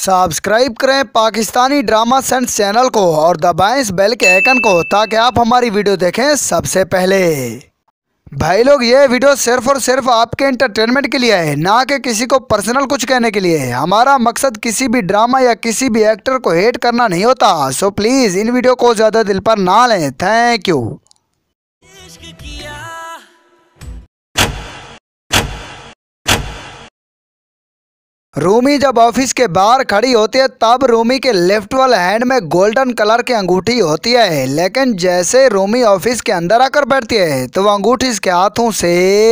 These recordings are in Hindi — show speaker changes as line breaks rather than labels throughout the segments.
सब्सक्राइब करें पाकिस्तानी ड्रामा सेंस चैनल को और दबाएं इस बेल के आइकन को ताकि आप हमारी वीडियो देखें सबसे पहले। भाई लोग, ये वीडियो सिर्फ और सिर्फ आपके एंटरटेनमेंट के लिए है, ना कि किसी को पर्सनल कुछ कहने के लिए। हमारा मकसद किसी भी ड्रामा या किसी भी एक्टर को हेट करना नहीं होता। सो प्लीज़ इन वीडियो को ज़्यादा दिल पर ना लें। Thank you. रूमी जब ऑफिस के बाहर खड़ी होती है तब रूमी के लेफ्ट वाले हैंड में गोल्डन कलर की अंगूठी होती है, लेकिन जैसे रूमी ऑफिस के अंदर आकर बैठती है तो वो अंगूठी इसके हाथों से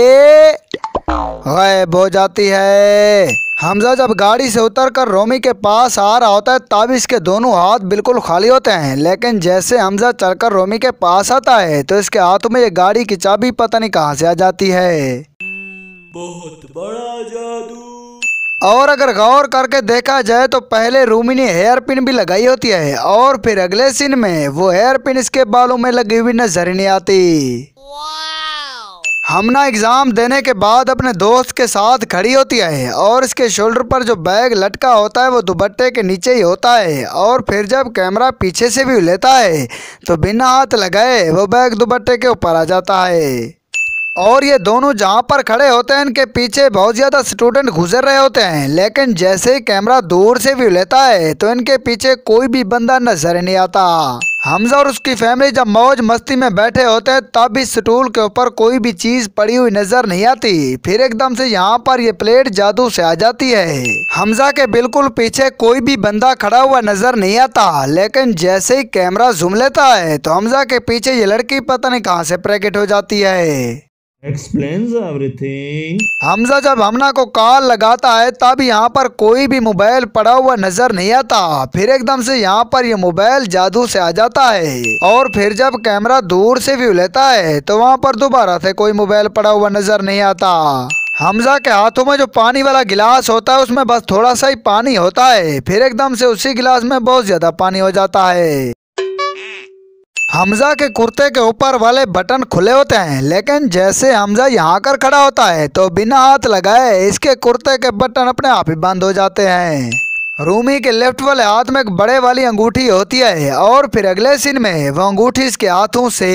गायब हो जाती है। हमजा जब गाड़ी से उतरकर रूमी के पास आ रहा होता है तब इसके दोनों हाथ बिल्कुल खाली होते हैं, लेकिन जैसे हमजा चलकर रूमी के पास आता है तो इसके हाथों में ये गाड़ी की चाबी पता नहीं कहाँ से आ जाती है।
बहुत बड़ा जादू।
और अगर गौर करके देखा जाए तो पहले रूमी ने हेयर पिन भी लगाई होती है और फिर अगले सीन में वो हेयर पिन इसके बालों में लगी हुई नजर ही नहीं आती। हमना एग्जाम देने के बाद अपने दोस्त के साथ खड़ी होती है और इसके शोल्डर पर जो बैग लटका होता है वो दुपट्टे के नीचे ही होता है, और फिर जब कैमरा पीछे से भी लेता है तो बिना हाथ लगाए वो बैग दुपट्टे के ऊपर आ जाता है। और ये दोनों जहाँ पर खड़े होते हैं इनके पीछे बहुत ज़्यादा स्टूडेंट गुजर रहे होते हैं, लेकिन जैसे ही कैमरा दूर से व्यू लेता है तो इनके पीछे कोई भी बंदा नजर नहीं आता। हमजा और उसकी फैमिली जब मौज मस्ती में बैठे होते हैं तब इस स्टूल के ऊपर कोई भी चीज़ पड़ी हुई नजर नहीं आती। फिर एकदम से यहाँ पर ये प्लेट जादू से आ जाती है। हमजा के बिल्कुल पीछे कोई भी बंदा खड़ा हुआ नजर नहीं आता, लेकिन जैसे ही कैमरा जूम लेता है तो हमजा के पीछे ये लड़की पता नहीं कहाँ से प्रकट हो जाती है।
Explains everything.
हमजा जब हमना को कॉल लगाता है तब यहाँ पर कोई भी मोबाइल पड़ा हुआ नजर नहीं आता। फिर एकदम से यहाँ पर ये मोबाइल जादू से आ जाता है, और फिर जब कैमरा दूर से व्यू लेता है तो वहाँ पर दोबारा से कोई मोबाइल पड़ा हुआ नजर नहीं आता। हमजा के हाथों में जो पानी वाला गिलास होता है उसमें बस थोड़ा सा ही पानी होता है, फिर एकदम से उसी गिलास में बहुत ज्यादा पानी हो जाता है। हमजा के कुर्ते के ऊपर वाले बटन खुले होते हैं, लेकिन जैसे हमजा यहाँ कर खड़ा होता है तो बिना हाथ लगाए इसके कुर्ते के बटन अपने आप ही बंद हो जाते हैं। रूमी के लेफ्ट वाले हाथ में एक बड़े वाली अंगूठी होती है, और फिर अगले सीन में वो अंगूठी इसके हाथों से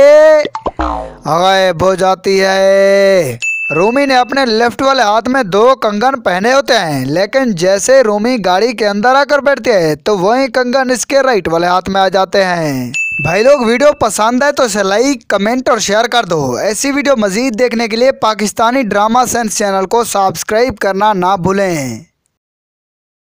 गायब हो जाती है। रूमी ने अपने लेफ्ट वाले हाथ में 2 कंगन पहने होते हैं, लेकिन जैसे रूमी गाड़ी के अंदर आकर बैठती है तो वही कंगन इसके राइट वाले हाथ में आ जाते हैं। भाई लोग, वीडियो पसंद है तो इसे लाइक कमेंट और शेयर कर दो। ऐसी वीडियो मजीद देखने के लिए पाकिस्तानी ड्रामा सेंस चैनल को सब्सक्राइब करना ना भूलें।